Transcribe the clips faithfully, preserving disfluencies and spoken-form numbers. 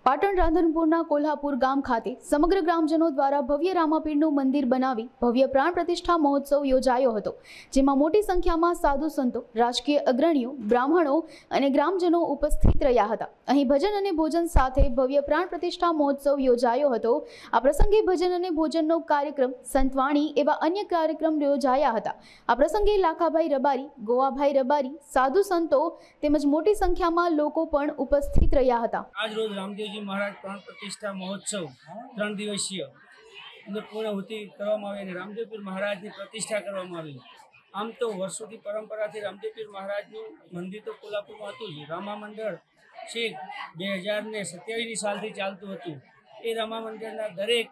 પાટણ રાધનપુરના કોલ્હાપુર ગામ ખાતે સમગ્ર ગ્રામજનો દ્વારા ભવ્ય રામાપીરનું મંદિર બનાવી ભવ્ય પ્રાણ પ્રતિષ્ઠા મહોત્સવ યોજાયો હતો, જેમાં મોટી સંખ્યામાં સાધુ સંતો, રાજકીય અગ્રણીઓ, બ્રાહ્મણો અને ગ્રામજનો ઉપસ્થિત રહ્યા હતા। અહીં ભજન અને ભોજન સાથે ભવ્ય પ્રાણ પ્રતિષ્ઠા મહોત્સવ યોજાયો હતો। આ પ્રસંગે ભજન અને ભોજનનો કાર્યક્રમ, સંતવાણી એવા અન્ય કાર્યક્રમ યોજાયા હતા। આ પ્રસંગે લાખાભાઈ રબારી, ગોવાભાઈ રબારી, સાધુ સંતો તેમજ મોટી સંખ્યામાં લોકો પણ ઉપસ્થિત રહ્યા હતા। આજ રોજ રામદેવજી महाराज प्राण प्रतिष्ठा महोत्सव त्रण दिवसीय पूर्णाहुति કરવામાં આવી અને રામદેવપીર મહારાજની પ્રતિષ્ઠા કરવામાં આવી। આમ તો વર્ષોથી પરંપરાથી રામદેવપીર મહારાજનું મંદિર તો કોલ્હાપુરમાં હતું જ। રામા મંડળ છેક બે હજાર ને સત્યાવીસની સાલથી ચાલતું હતું। એ રામા મંડળના દરેક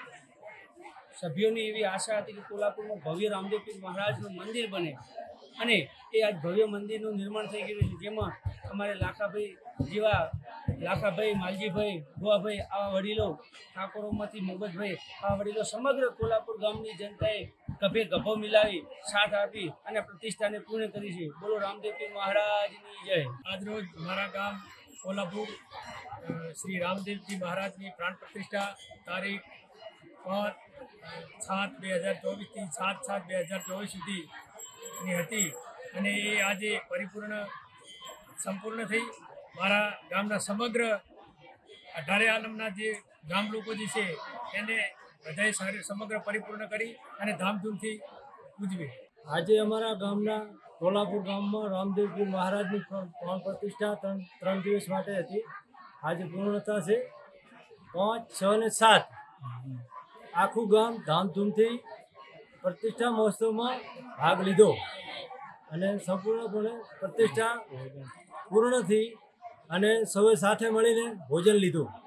સભ્યોની એવી આશા હતી કે કોલ્હાપુરમાં ભવ્ય રામદેવપીર મહારાજનું મંદિર બને અને એ આજ ભવ્ય મંદિરનું નિર્માણ થઈ ગયું છે, જેમાં અમારે લાખાભાઈ જેવા લાખાભાઈ, માલજીભાઈ, ગોવાભાઈ આવા વડીલો, ઠાકોરોમાંથી મોગજભાઈ આવા વડીલો સમગ્ર કોલ્હાપુર ગામની જનતાએ ગભે ગભો મિલાવી સાથ આપી અને પ્રતિષ્ઠાને પૂર્ણ કરી છે। બોલો રામદેવપીર મહારાજની જય। આજરોજ મારા ગામ કોલ્હાપુર શ્રી રામદેવજી મહારાજની પ્રાણ પ્રતિષ્ઠા તારીખ પાંચ સાત બે હજાર ચોવીસથી સાત સાત બે હજાર ચોવીસ સુધીની હતી અને એ આજે પરિપૂર્ણ સંપૂર્ણ થઈ। મારા ગામના સમગ્ર અઢારે આલમના જે ગામ લોકો જે છે એને બધાએ સારી સમગ્ર પરિપૂર્ણ કરી અને ધામધૂમથી ઉજવી। આજે અમારા ગામના કોલ્હાપુર ગામમાં રામદેવજી મહારાજની પ્રાણ પ્રતિષ્ઠા ત્રણ ત્રણ દિવસ માટે હતી। આજે પૂર્ણતા છે પાંચ, છ ને સાત। આખું ગામ ધામધૂમથી પ્રતિષ્ઠા મહોત્સવમાં ભાગ લીધો અને સંપૂર્ણપણે પ્રતિષ્ઠા પૂર્ણ થઈ અને સૌએ સાથે મળીને ભોજન લીધું।